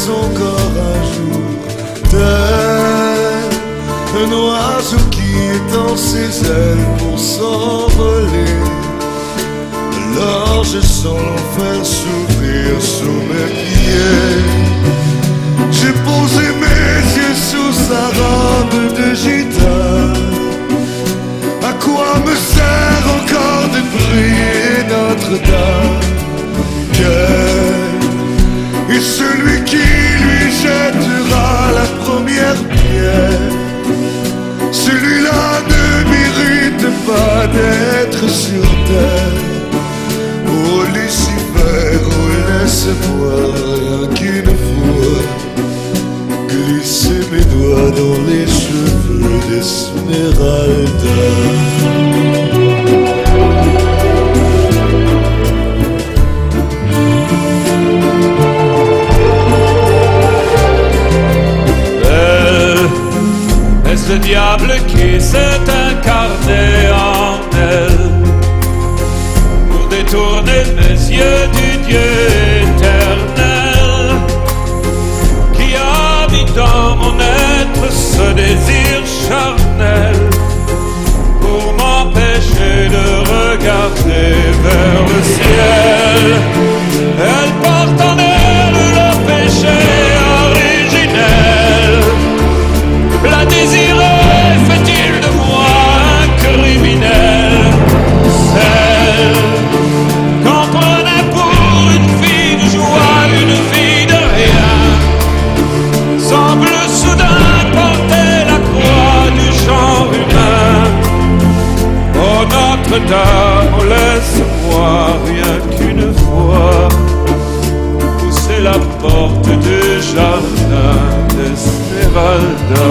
encore un jour, tel un oiseau qui étend ses ailes pour s'envoler. Alors je sens l'enfer s'ouvrir sous mes pieds. J'ai posé mes yeux sous sa robe de gitane. À quoi me sert encore de prier Notre-Dame? Quel est celui qui lui jettera la première pierre? Celui-là ne mérite pas d'être sur terre. Oh Lucifer, oh laisse-moi rien qu'une fois glisser mes doigts dans les cheveux d'Esmeralda. Est-ce le diable qui s'est incarné en elle pour détourner mes yeux du Dieu éternel qui habite dans mon être ce désir charnel pour m'empêcher de regarder vers le ciel? Elle porte en elle le péché originel. La désirer fait-il de moi un criminel? Celle qu'on prenait pour une fille de joie, une fille de rien, semble soudain porter la croix du genre humain. Oh Notre-Dame, oh laisse-moi rien qu'une fois pousser la porte du jardin d'Esmeralda.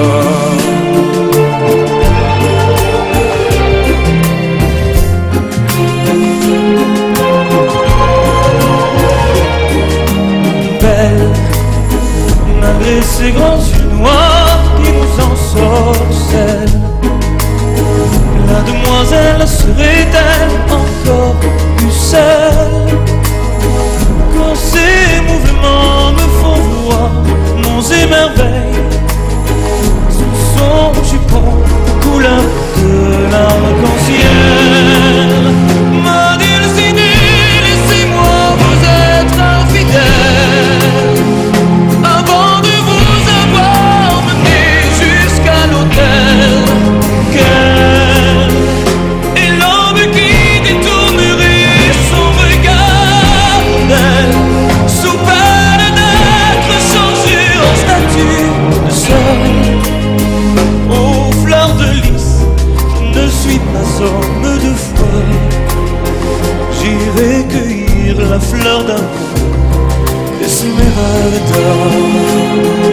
Belle, malgré ses grands yeux noirs qui nous ensorcellent, la demoiselle serait-elle encore plus seule? Quand ses mouvements me font voir monts et merveilles sous son jupon couleur de l'arc-en-ciel. Ma dulcinée, laissez-moi vous être infidèle avant de vous avoir mené jusqu'à l'autel. Quel est l'homme qui détournerait son regard d'elle sous peine d'être changé en statue de sel? Aux fleurs de lys, je ne suis pas homme de foi. J'irai cueillir la fleur d'amour d'Esmeralda.